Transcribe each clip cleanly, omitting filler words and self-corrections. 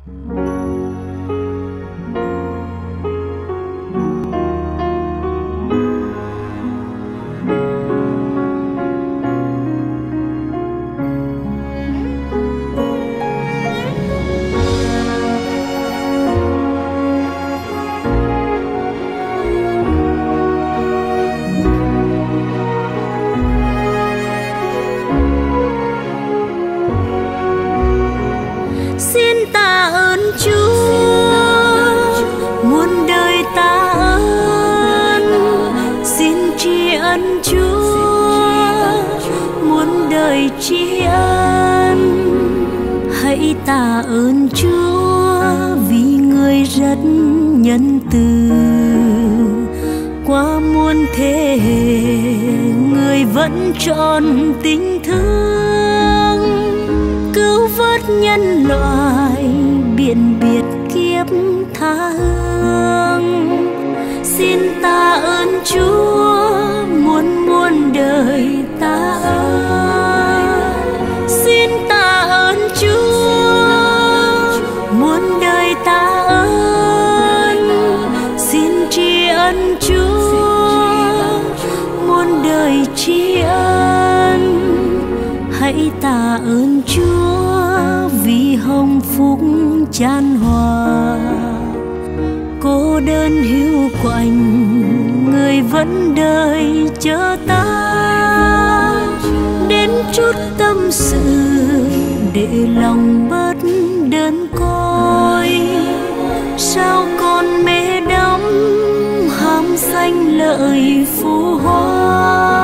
tri ân. Hãy tạ ơn Chúa vì Người rất nhân từ. Qua muôn thế hệ Người vẫn trọn tình thương, cứu vớt nhân loại biển biệt kiếp tha hương. Xin tạ ơn Chúa muôn muôn đời tạ ơn. Xin tạ ơn Chúa muôn đời tạ ơn. Xin tri ân Chúa muôn đời tri ân. Hãy tạ ơn Chúa vì hồng phúc chan hòa. Cô đơn hiu quạnh Người vẫn đợi chờ ta, đến chút tâm sự để lòng bớt đơn côi. Sao con mê đắm ham danh lợi phù hoa.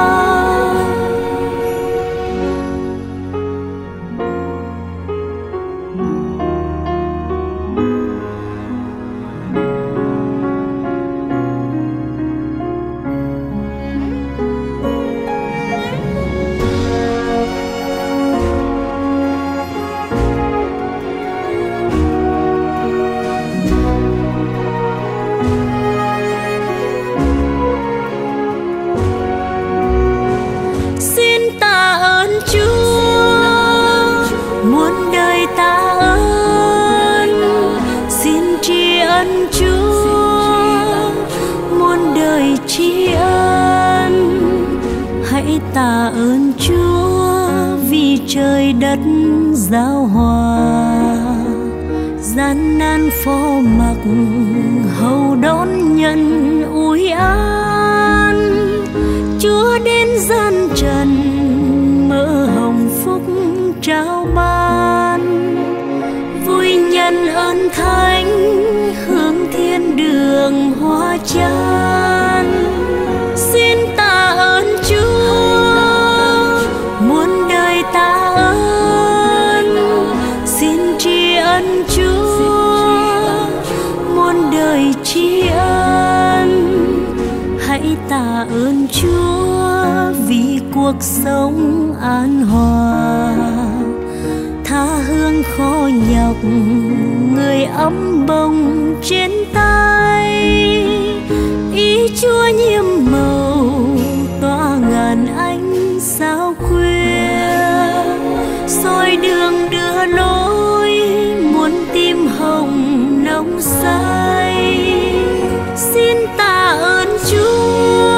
Tạ ơn Chúa vì trời đất giao hòa. Gian nan phó mặc hầu đón nhận ủi an. Chúa đến gian trần mở hồng phúc trao ban. Vui nhân ơn thánh hướng thiên đường hoa chan. Xin tạ ơn Chúa muôn đời tạ ơn. Xin tri ân Chúa muôn đời tri ân. Hãy tạ ơn Chúa vì cuộc sống an hòa. Tha hương khó nhọc Người ấm bông trên tay. Ý Chúa nhiệm màu tỏa ngàn ánh sao khuya. Soi đường đưa lối muôn tim hồng nồng say. Xin tạ ơn Chúa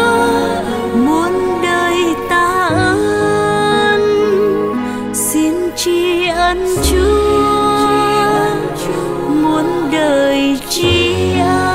muôn đời tạ ơn. Xin tri ân Chúa muôn đời tri ân.